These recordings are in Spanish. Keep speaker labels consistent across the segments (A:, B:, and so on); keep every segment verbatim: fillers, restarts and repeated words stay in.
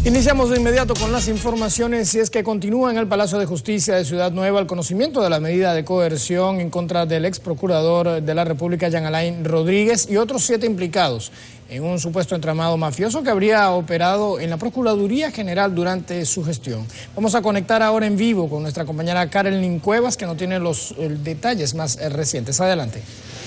A: Iniciamos de inmediato con las informaciones y es que continúa en el Palacio de Justicia de Ciudad Nueva el conocimiento de la medida de coerción en contra del ex procurador de la República, Jean Alain Rodríguez, y otros siete implicados en un supuesto entramado mafioso que habría operado en la Procuraduría General durante su gestión. Vamos a conectar ahora en vivo con nuestra compañera Carolyn Cuevas, que nos tiene los eh, detalles más eh, recientes. Adelante.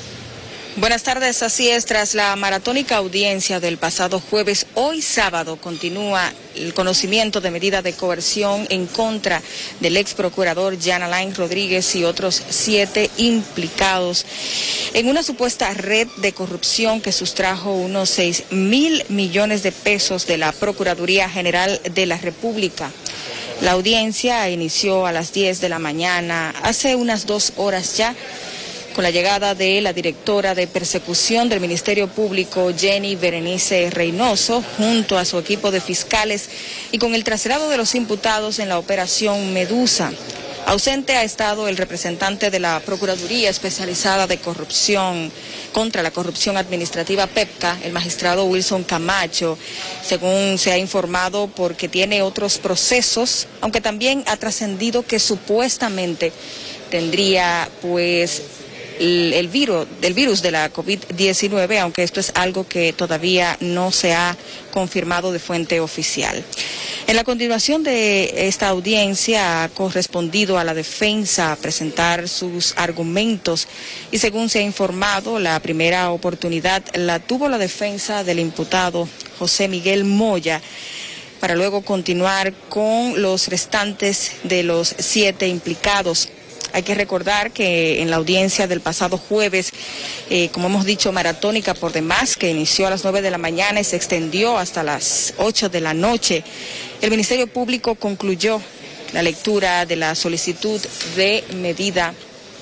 B: Buenas tardes, así es, tras la maratónica audiencia del pasado jueves, hoy sábado continúa el conocimiento de medida de coerción en contra del ex procurador Jean Alain Rodríguez y otros siete implicados en una supuesta red de corrupción que sustrajo unos seis mil millones de pesos de la Procuraduría General de la República. La audiencia inició a las diez de la mañana, hace unas dos horas ya, con la llegada de la directora de persecución del Ministerio Público, Jenny Berenice Reynoso, junto a su equipo de fiscales y con el traslado de los imputados en la operación Medusa. Ausente ha estado el representante de la Procuraduría Especializada de Corrupción contra la Corrupción Administrativa PEPCA, el magistrado Wilson Camacho, según se ha informado, porque tiene otros procesos, aunque también ha trascendido que supuestamente tendría pues El, el, virus, el virus de la COVID diecinueve, aunque esto es algo que todavía no se ha confirmado de fuente oficial. En la continuación de esta audiencia ha correspondido a la defensa presentar sus argumentos y, según se ha informado, la primera oportunidad la tuvo la defensa del imputado José Miguel Moya, para luego continuar con los restantes de los siete implicados. Hay que recordar que en la audiencia del pasado jueves, eh, como hemos dicho, maratónica por demás, que inició a las nueve de la mañana y se extendió hasta las ocho de la noche, el Ministerio Público concluyó la lectura de la solicitud de medida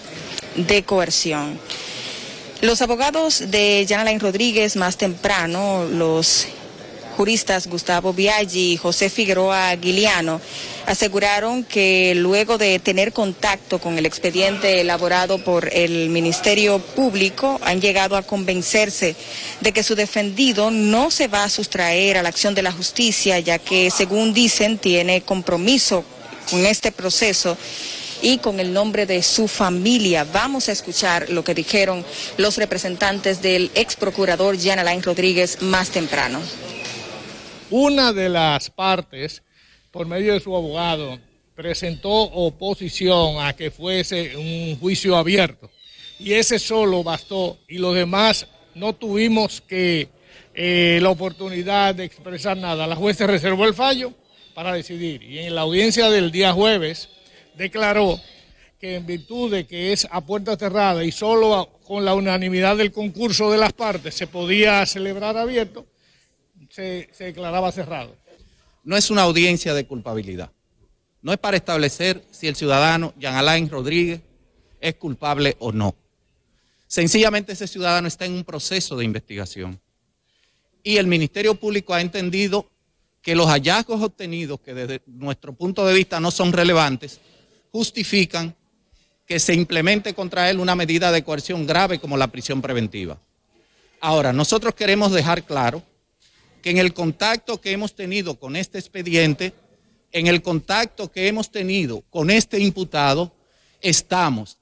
B: de coerción. Los abogados de Jean Alain Rodríguez, más temprano, los juristas Gustavo Biaggi y José Figueroa Aguiliano, aseguraron que luego de tener contacto con el expediente elaborado por el Ministerio Público, han llegado a convencerse de que su defendido no se va a sustraer a la acción de la justicia, ya que, según dicen, tiene compromiso con este proceso y con el nombre de su familia. Vamos a escuchar lo que dijeron los representantes del ex procurador Jean Alain Rodríguez más temprano.
C: Una de las partes, por medio de su abogado, presentó oposición a que fuese un juicio abierto. Y ese solo bastó, y los demás no tuvimos que eh, la oportunidad de expresar nada. La juez reservó el fallo para decidir. Y en la audiencia del día jueves declaró que, en virtud de que es a puerta cerrada y solo con la unanimidad del concurso de las partes se podía celebrar abierto, Se, se declaraba cerrado.
D: No es una audiencia de culpabilidad. No es para establecer si el ciudadano Jean Alain Rodríguez es culpable o no. Sencillamente ese ciudadano está en un proceso de investigación. Y el Ministerio Público ha entendido que los hallazgos obtenidos, que desde nuestro punto de vista no son relevantes, justifican que se implemente contra él una medida de coerción grave como la prisión preventiva. Ahora, nosotros queremos dejar claro que en el contacto que hemos tenido con este expediente, en el contacto que hemos tenido con este imputado, estamos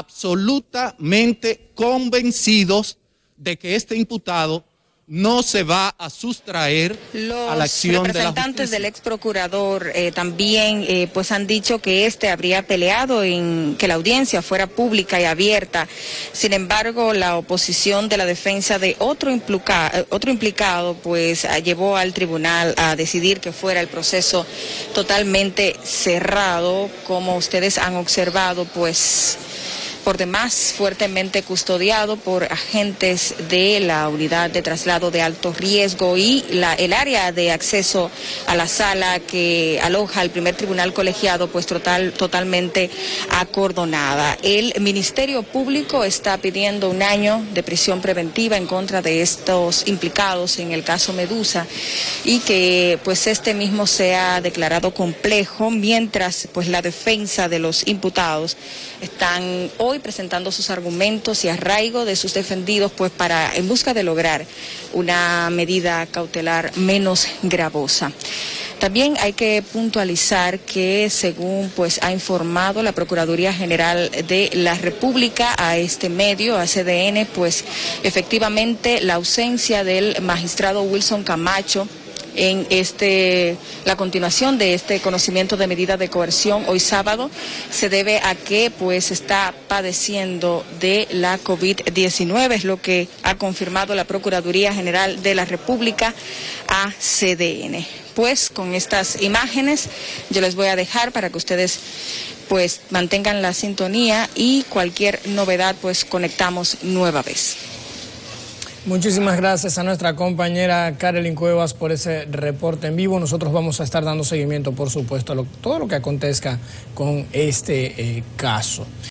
D: absolutamente convencidos de que este imputado no se va a sustraer
B: Los
D: a la acción de la justicia.
B: Los representantes del ex procurador eh, también eh, pues han dicho que este habría peleado en que la audiencia fuera pública y abierta. Sin embargo, la oposición de la defensa de otro, implica, otro implicado pues llevó al tribunal a decidir que fuera el proceso totalmente cerrado. Como ustedes han observado, pues por demás fuertemente custodiado por agentes de la unidad de traslado de alto riesgo y la, el área de acceso a la sala que aloja el primer tribunal colegiado pues total, totalmente acordonada. El Ministerio Público está pidiendo un año de prisión preventiva en contra de estos implicados en el caso Medusa y que pues este mismo sea declarado complejo, mientras pues la defensa de los imputados están hoy presentando sus argumentos y arraigo de sus defendidos pues para en busca de lograr una medida cautelar menos gravosa. También hay que puntualizar que según pues ha informado la Procuraduría General de la República a este medio, a C D N, pues efectivamente la ausencia del magistrado Wilson Camacho en este la continuación de este conocimiento de medida de coerción hoy sábado se debe a que pues está padeciendo de la COVID diecinueve, es lo que ha confirmado la Procuraduría General de la República a C D N. Pues con estas imágenes yo les voy a dejar para que ustedes pues mantengan la sintonía y cualquier novedad pues conectamos nueva vez.
A: Muchísimas gracias a nuestra compañera Carolyn Cuevas por ese reporte en vivo. Nosotros vamos a estar dando seguimiento, por supuesto, a lo, todo lo que acontezca con este eh, caso.